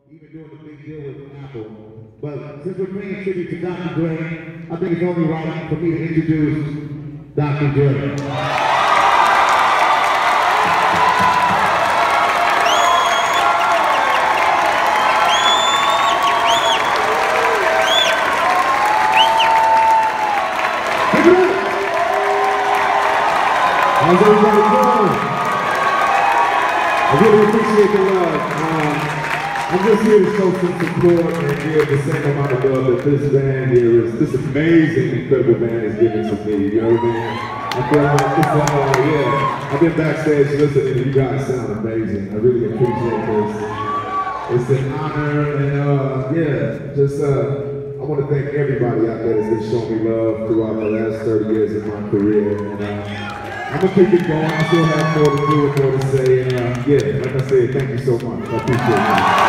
even doing the big deal with Apple. But since we're paying tribute to Dr. Dre, I think it's only right for me to introduce Dr. Dre. How's everybody doing? I really appreciate the love. I'm just here to show some support and give the same amount of love that this band here is, this amazing, incredible band is giving to me, you know what I mean? I feel like it's, yeah, I've been backstage listening and you guys sound amazing. I really appreciate this. It's an honor and yeah, just I want to thank everybody out there that's been showing me love throughout the last 30 years of my career. And I'm going to keep it going. I still have more to do and more to say. And yeah, like I said, thank you so much. I appreciate it.